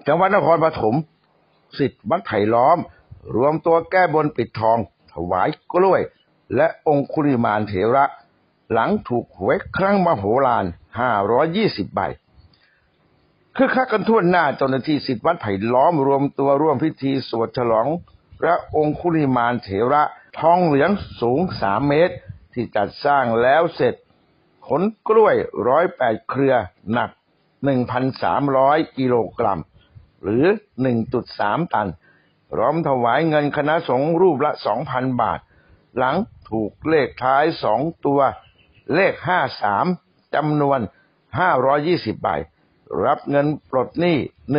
จังหวัดนครปฐมศิษย์วัดไผ่ล้อมรวมตัวแก้บนปิดทองถวายกล้วยและองคุลิมานเถระหลังถูกหวยครั้งมโหฬาร520 ใบคึกคักกันทั่วหน้าเจ้าหน้าที่ศิษย์วัดไผ่ล้อมรวมตัวร่วมพิธีสวดฉลองพระองคุลิมานเถระทองเหลืองสูง3 เมตรที่จัดสร้างแล้วเสร็จขนกล้วย108 เครือหนัก 1,300 กิโลกรัมหรือ 1.3 ตันพร้อมถวายเงินคณะสงฆ์รูปละ 2,000 บาทหลังถูกเลขท้าย2 ตัวเลข53จำนวน520 ใบรับเงินปลดหนี้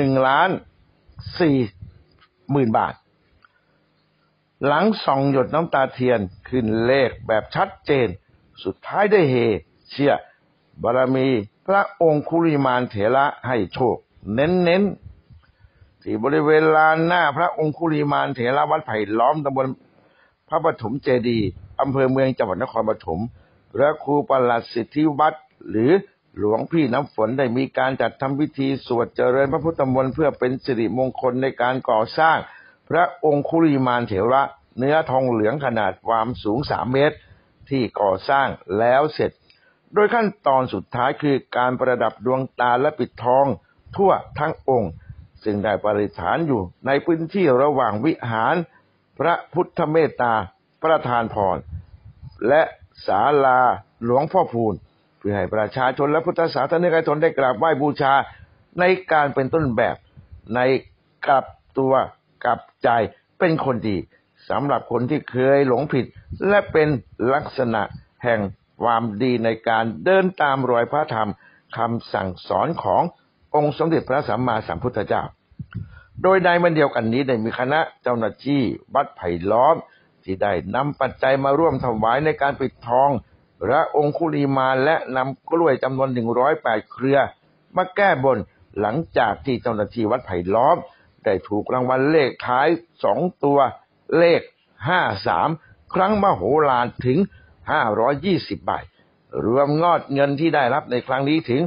1,440,000 บาทหลังส่องหยดน้ำตาเทียนขึ้นเลขแบบชัดเจนสุดท้ายได้เฮเชื่อบารมีพระองคุลิมานเถระให้โชคเน้นที่บริเวณลานหน้าพระองคุลิมานเถระวัดไผ่ล้อมตำบลพระปฐมเจดีย์อำเภอเมืองจังหวัดนครปฐมพระครูปลัดสิทธิวัฒน์หรือหลวงพี่น้ำฝนได้มีการจัดทำพิธีสวดเจริญพระพุทธมนต์เพื่อเป็นสิริมงคลในการก่อสร้างพระองคุลิมานเถระเนื้อทองเหลืองขนาดความสูง3 เมตรที่ก่อสร้างแล้วเสร็จโดยขั้นตอนสุดท้ายคือการประดับดวงตาและปิดทองทั่วทั้งองค์ซึ่งได้ประดิษฐานอยู่ในพื้นที่ระหว่างวิหารพระพุทธเมตตาประธานพรและศาลาหลวงพ่อพูนเพื่อให้ประชาชนและพุทธศาสนิกชนได้กราบไหว้บูชาในการเป็นต้นแบบในกลับตัวกลับใจเป็นคนดีสำหรับคนที่เคยหลงผิดและเป็นลักษณะแห่งความดีในการเดินตามรอยพระธรรมคำสั่งสอนขององค์สมเด็จพระสัมมาสัมพุทธเจ้าโดยในวันเดียวกันนี้ได้มีคณะเจ้าหน้าที่วัดไผ่ล้อมที่ได้นำปัจจัยมาร่วมถวายในการปิดทองพระองคุลิมานและนำกล้วยจำนวน108 เครือมาแก้บนหลังจากที่เจ้าหน้าที่วัดไผ่ล้อมได้ถูกรางวัลเลขท้าย2 ตัวเลข53ครั้งมโหฬารถึง520 ใบรวมงอดเงินที่ได้รับในครั้งนี้ถึง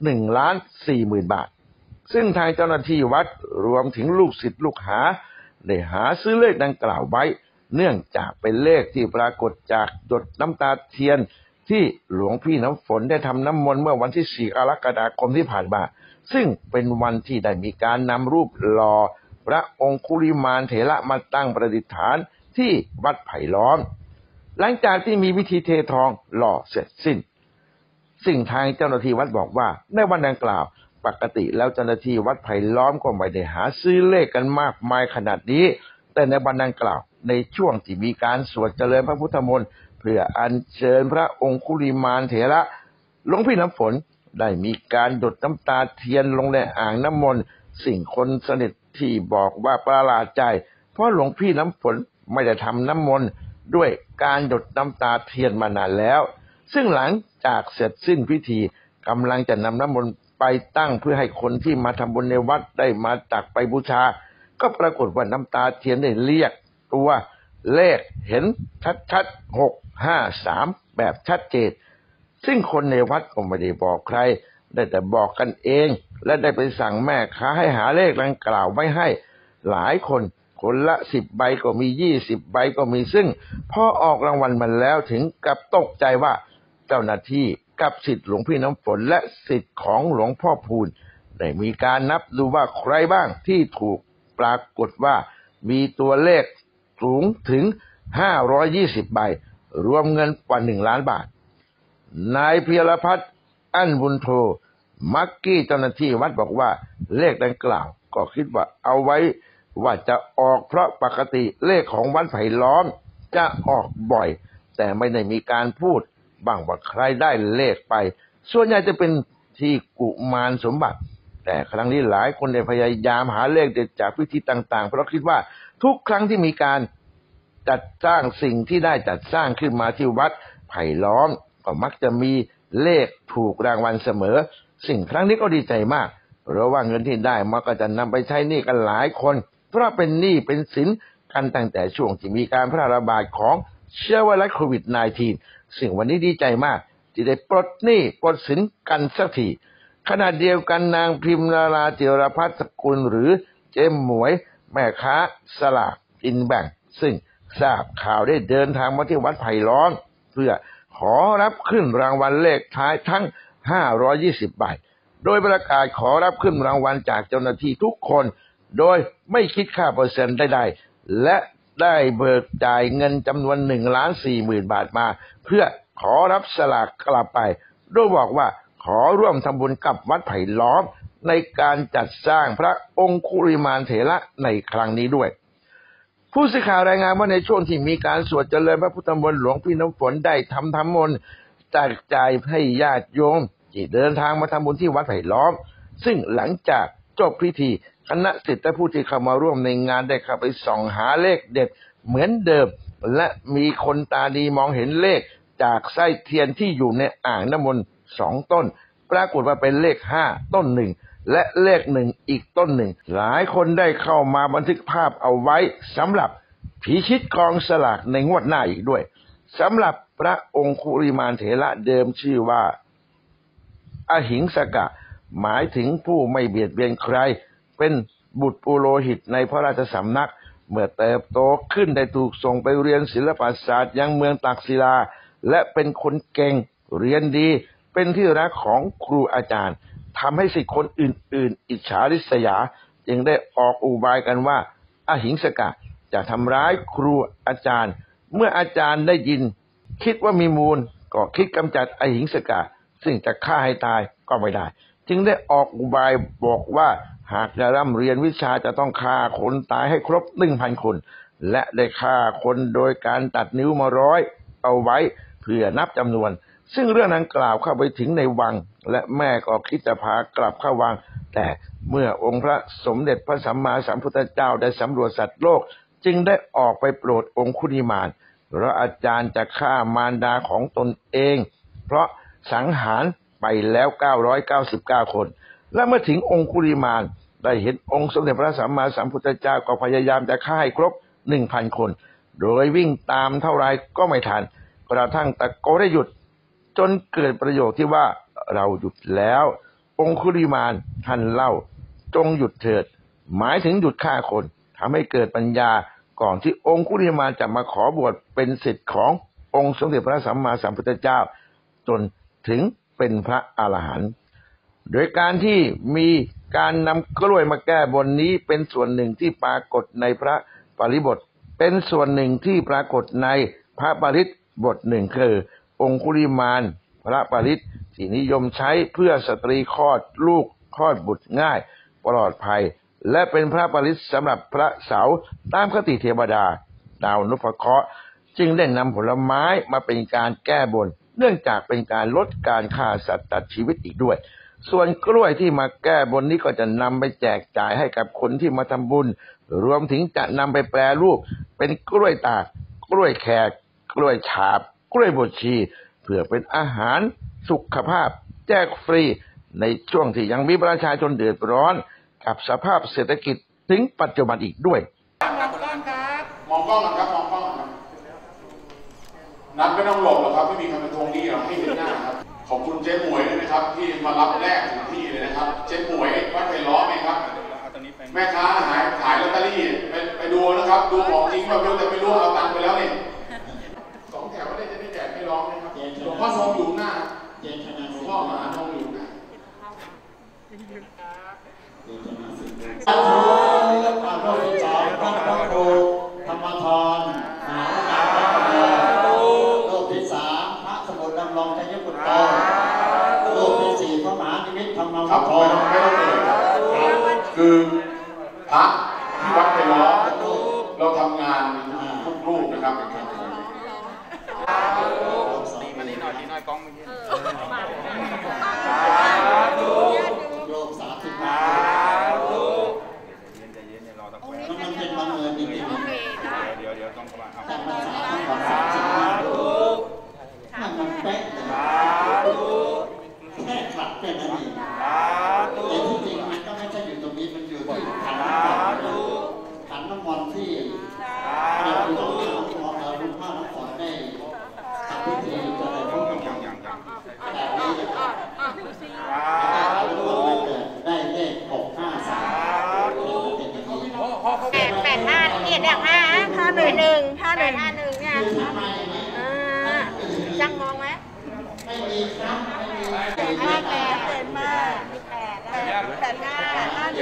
1,400,000 บาทซึ่งทางเจ้าหน้าที่วัดรวมถึงลูกศิษย์ลูกหาได้หาซื้อเลขดังกล่าวไว้เนื่องจากเป็นเลขที่ปรากฏจากหยดน้ำตาเทียนที่หลวงพี่น้ำฝนได้ทำน้ำมนต์เมื่อวันที่4 กรกฎาคมที่ผ่านมาซึ่งเป็นวันที่ได้มีการนำรูปหล่อพระองคุลิมานเถระมาตั้งประดิษฐานที่วัดไผ่ล้อมหลังจากที่มีพิธีเททองหล่อเสร็จสิ้นสิ่งทางเจ้าหน้าที่วัดบอกว่าในวันดังกล่าวปกติแล้วเจ้าหน้าที่วัดไผ่ล้อมก็ไม่ได้หาซื้อเลขกันมากมายขนาดนี้แต่ในวันดังกล่าวในช่วงที่มีการสวดเจริญพระพุทธมนต์เพื่ออัญเชิญพระองคุลิมานเถระหลวงพี่น้ำฝนได้มีการหยดน้ำตาเทียนลงในอ่างน้ำมนต์สิ่งคนสนิทที่บอกว่าประหลาดใจเพราะหลวงพี่น้ำฝนไม่ได้ทำน้ำมนต์ด้วยการหยดน้ำตาเทียนมานานแล้วซึ่งหลังจากเสร็จสิ้นพิธีกำลังจะนำน้ำมนต์ไปตั้งเพื่อให้คนที่มาทำบุญในวัดได้มาตักไปบูชาก็ปรากฏว่าน้ำตาเทียนได้เรียกตัวเลขเห็นชัดๆ653แบบชัดเจนซึ่งคนในวัดก็ไม่ได้บอกใครได้แต่บอกกันเองและได้ไปสั่งแม่ค้าให้หาเลขดังกล่าวไว้ให้หลายคนคนละ10 ใบก็มี20 ใบก็มีซึ่งพอออกรางวัลมาแล้วถึงกับตกใจว่าเจ้าหน้าที่กับศิษย์หลวงพี่น้ำฝนและศิษย์ของหลวงพ่อพูนได้มีการนับดูว่าใครบ้างที่ถูกปรากฏว่ามีตัวเลขสูงถึง520 ใบรวมเงินกว่า1,000,000 บาทนายเพียรพัฒน์อั้นบุญโทมักกี้เจ้าหน้าที่วัดบอกว่าเลขดังกล่าวก็คิดว่าเอาไว้ว่าจะออกเพราะปกติเลขของวัดไผ่ล้อมจะออกบ่อยแต่ไม่ได้มีการพูดบ้างว่าใครได้เลขไปส่วนใหญ่จะเป็นที่กุมารสมบัติแต่ครั้งนี้หลายคนได้พยายามหาเลขเด็ดจากพิธีต่างๆเพราะคิดว่าทุกครั้งที่มีการจัดสร้างสิ่งที่ได้จัดสร้างขึ้นมาที่วัดไผ่ล้อมก็มักจะมีเลขถูกรางวัลเสมอสิ่งครั้งนี้ก็ดีใจมากเพราะว่าเงินที่ได้มันก็จะนำไปใช้หนี้กันหลายคนเพราะเป็นหนี้เป็นสินกันตั้งแต่ช่วงที่มีการแพร่ระบาดของเชื้อไวรัสโควิด -19 ซึ่งวันนี้ดีใจมากที่ได้ปลดหนี้ปลดสินกันสักทีขณะเดียวกันนางพิมนาราจิรพัฒน์สกุลหรือเจ๊หมวยแม่ค้าสลากกินแบ่งซึ่งทราบข่าวได้เดินทางมาที่วัดไผ่ล้อมเพื่อขอรับขึ้นรางวัลเลขท้ายทั้ง520 ใบโดยประกาศขอรับขึ้นรางวัลจากเจ้าหน้าที่ทุกคนโดยไม่คิดค่าเปอร์เซ็นต์ใดๆและได้เบิกจ่ายเงินจำนวน1,40,000 บาทมาเพื่อขอรับสลากกลับไปโดยบอกว่าขอร่วมทำบุญกับวัดไผ่ล้อมในการจัดสร้างพระองคุลิมานเถระในครั้งนี้ด้วยผู้สื่อข่าวรายงานว่าในช่วงที่มีการสวดเจริญพระพุทธมนต์หลวงพี่น้ำฝนได้ทำธรรมมนต์แจกจ่ายให้ญาติโยมที่เดินทางมาทำบุญที่วัดไผ่ล้อมซึ่งหลังจากจบพิธีคณะศิษย์และผู้ที่เข้ามาร่วมในงานได้เข้าไปส่องหาเลขเด็ดเหมือนเดิมและมีคนตาดีมองเห็นเลขจากไส้เทียนที่อยู่ในอ่างน้ำมนต์2 ต้นปรากฏว่าเป็นเลข5ต้นหนึ่งและเลข1อีกต้นหนึ่งหลายคนได้เข้ามาบันทึกภาพเอาไว้สำหรับพิชิตกองสลากในงวดหน้าอีกด้วยสำหรับพระองคุลิมานเถระเดิมชื่อว่าอหิงสกะหมายถึงผู้ไม่เบียดเบียนใครเป็นบุตรปุโรหิตในพระราชสำนักเมื่อเติบโตขึ้นได้ถูกส่งไปเรียนศิลปศาสตร์ยังเมืองตักศิลาและเป็นคนเก่งเรียนดีเป็นที่รักของครูอาจารย์ทำให้ศิษย์คนอื่นๆอิจฉาริษยาจึงได้ออกอุบายกันว่าอหิงสกะจะทำร้ายครูอาจารย์เมื่ออาจารย์ได้ยินคิดว่ามีมูลก็คิดกำจัดอหิงสกะซึ่งจะฆ่าให้ตายก็ไม่ได้จึงได้ออกอุบายบอกว่าหากจะร่ำเรียนวิชาจะต้องฆ่าคนตายให้ครบ 1,000 คนและได้ฆ่าคนโดยการตัดนิ้วมา100เอาไว้เพื่อนับจำนวนซึ่งเรื่องนั้นกล่าวเข้าไปถึงในวังและแม่ก็คิดจะพากลับเข้าวังแต่เมื่อองค์พระสมเด็จพระสัมมาสัมพุทธเจ้าได้สำรวจสัตว์โลกจึงได้ออกไปโปรดองคุลิมานเพราะอาจารย์จะฆ่ามารดาของตนเองเพราะสังหารไปแล้ว999 คนและเมื่อถึงองคุลิมานได้เห็นองค์สมเด็จพระสัมมาสัมพุทธเจ้าก็พยายามจะฆ่าให้ครบ 1,000 คนโดยวิ่งตามเท่าไรก็ไม่ทันกระทั่งตะโกนได้หยุดจนเกิดประโยคที่ว่าเราหยุดแล้วองคุลิมานท่านเล่าจงหยุดเถิดหมายถึงหยุดฆ่าคนทำให้เกิดปัญญาก่อนที่องคุลิมานจะมาขอบวชเป็นศิษย์ขององค์สมเด็จพระสัมมาสัมพุทธเจ้าจนถึงเป็นพระอรหันต์โดยการที่มีการนำกล้วยมาแก้บนนี้เป็นส่วนหนึ่งที่ปรากฏในพระปริบทเป็นส่วนหนึ่งที่ปรากฏในพระปริตบทหนึ่งคือองคุลิมานพระปริตที่นิยมใช้เพื่อสตรีคลอดลูกคลอดบุตรง่ายปลอดภัยและเป็นพระปริตสำหรับพระเสาตามคติเทวดาดาวนพเคราะห์จึงได้นำผลไม้มาเป็นการแก้บนเนื่องจากเป็นการลดการฆ่าสัตว์ตัดชีวิตอีกด้วยส่วนกล้วยที่มาแก้บนนี้ก็จะนำไปแจกจ่ายให้กับคนที่มาทำบุญรวมถึงจะนำไปแปรรูปเป็นกล้วยตากกล้วยแขกกล้วยฉาบกล้วยบดชีเพื่อเป็นอาหารสุขภาพแจกฟรีในช่วงที่ยังมีประชาชนเดือดร้อนกับสภาพเศรษฐกิจถึงปัจจุบันอีกด้วยมองกล้องครับมองกล้องครับนัดไม่ต้องหลบหรอกครับไม่มีใครมาทวงหนี้หรอกให้เห็นหน้าครับขอบคุณเจ๊หมวยด้วยนะครับที่มารับแลกถึงที่เลยนะครับเจ๊หมวยวัดไผ่ล้อมเองครับแม่ค้าขายลอตเตอรี่ไปดูนะครับดูของจริงแบบรู้แต่ไม่รู้เอาตังค์ไปแล้วนี่2 แถวได้จะได้แจกไม่ร้องนะครับหลวงพ่อนงอยู่หน้าหลวงพ่อมหานงอยู่หน้าพระรูปที่สองพระครูธรรมธรมหาวิทยาลัยรูปที่3พระสมุทรดำรงชัยพุทโธรูปที่4พระมหานิมิตธรรมวัฒโธไม่ต้องเอ่ยคือพระที่วัดไผ่ล้อมเราทำงานทุกรูปนะครับตีมานิดหน่อยกล้องเมื่อกี้รูป30มันเป็นบังเอิญจริงๆเดี๋ยวต้องประมาณแต่ภาษาของมันเป๊ะแค่กลับแค่นั้นเองแต่ที่จริงมันก็ไม่ใช่อยู่ตรงนี้มันอยู่ที่ขันน้ำมนต์ที่เราต้องรุ่งผ้าน้ำฝนได้ทำพิธีจะได้พบกันแบบนี้นะครับ 51เนี่ยจังมองไหมไม่มีครับไม่มี 8เด่นมาก8 5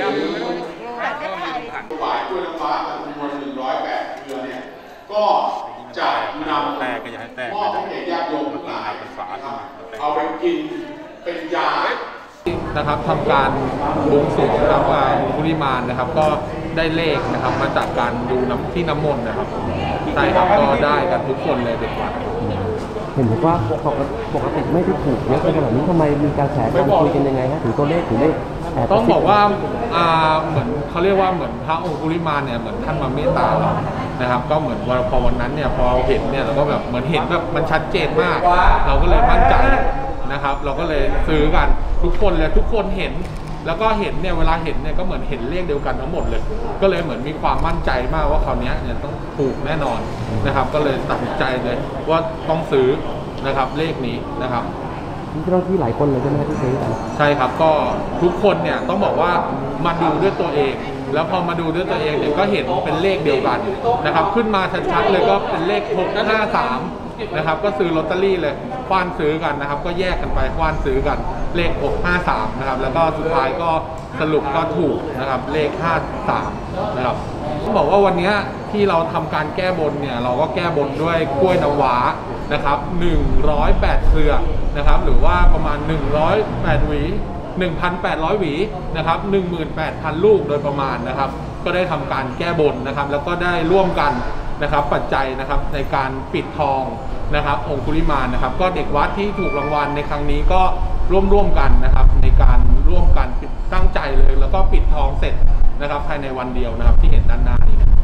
ฝ่ายกล้วยน้ำว้าจำนวน108เครือเนี่ยก็จะนำมอบให้แก่ญาติโยมทั้งหลายนะครับเอาไปกินเป็นยานะครับทำการบวงสรวงนะครับองคุลิมานนะครับก็ได้เลขนะครับมาจากการดูน้ำมนต์นะครับใช่ครับก็ได้กันทุกคนเลยเด็กวัดเห็นบอกว่าปกติไม่ได้ถูกเยอะขนาดนี้ทำไมมีการแชร์การคุยกันยังไงฮะถึงตัวเลขถึงได้ต้องบอกว่าเหมือนเขาเรียกว่าเหมือนพระองคุลิมานเนี่ยเหมือนท่านมาเมตตาเรานะครับก็เหมือนพอวันนั้นเนี่ยพอเห็นเนี่ยเราก็แบบเหมือนเห็นแบบมันชัดเจนมากเราก็เลยมั่นใจนะครับเราก็เลยซื้อกันทุกคนเลยทุกคนเห็นแล้วก็เห็นเนี่ยเวลาเห็นเนี่ยก็เหมือนเห็นเลขเดียวกันทั้งหมดเลยก็เลยเหมือนมีความมั่นใจมากว่าคราวนี้เนี่ยต้องถูกแน่นอนนะครับก็เลยตัดสินใจเลยว่าต้องซื้อนะครับเลขนี้นะครับมีเจ้าหน้าที่หลายคนเลยใช่ไหมที่ซื้อกันใช่ครับก็ทุกคนเนี่ยต้องบอกว่ามาดูด้วยตัวเองแล้วพอมาดูด้วยตัวเองเนี่ยก็เห็นเป็นเลขเดียวกันนะครับขึ้นมาชัดๆเลยก็เป็นเลข653นะครับก็ซื้อลอตเตอรี่เลยคว้านซื้อกันนะครับก็แยกกันไปคว้านซื้อกันเลข653นะครับแล้วก็สุดท้ายก็สรุปก็ถูกนะครับเลข53นะครับต้องบอกว่าวันนี้ที่เราทำการแก้บนเนี่ยเราก็แก้บนด้วยกล้วยน้ำว้านะครับ108เครือนะครับหรือว่าประมาณ108หวี1,800 หวีนะครับ 18,000 ลูกโดยประมาณนะครับก็ได้ทำการแก้บนนะครับแล้วก็ได้ร่วมกันนะครับปัจจัยนะครับในการปิดทองนะครับองคุลิมานนะครับก็เด็กวัดที่ถูกรางวัลในครั้งนี้ก็ร่วมกันนะครับในการร่วมกันตั้งใจเลยแล้วก็ปิดทองเสร็จนะครับภายในวันเดียวนะครับที่เห็นด้านหน้านี้นะ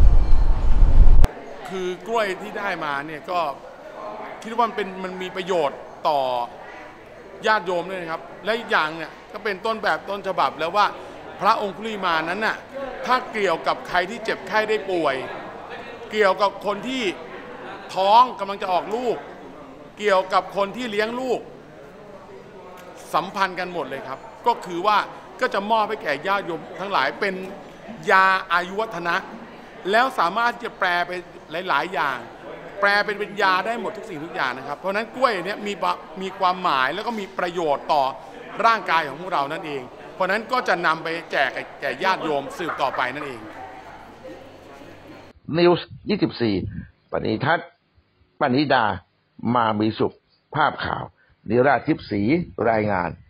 คือกล้วยที่ได้มาเนี่ยก็คิดว่ามันมีประโยชน์ต่อญาติโยมด้วยนะครับและอีกอย่างเนี่ยก็เป็นต้นแบบต้นฉบับแล้วว่าพระองคุลิมานนั้นน่ะถ้าเกี่ยวกับใครที่เจ็บไข้ได้ป่วยเกี่ยวกับคนที่ท้องกำลังจะออกลูกเกี่ยวกับคนที่เลี้ยงลูกสัมพันธ์กันหมดเลยครับก็คือว่าก็จะมอบให้แก่ญาติโยมทั้งหลายเป็นยาอายุวัฒนะแล้วสามารถจะแปลไปหลายๆอย่างแปลเป็นยาได้หมดทุกสิ่งทุกอย่างนะครับเพราะนั้นกล้วยเนี่ยมีความหมายแล้วก็มีประโยชน์ต่อร่างกายของพวกเรานั่นเองเพราะนั้นก็จะนำไปแจกแก่ญาติโยมสืบต่อไปนั่นเอง News 24 ปณิทัศน์ปณิดามามีสุขภาพข่าวนิราธิปศรีรายงาน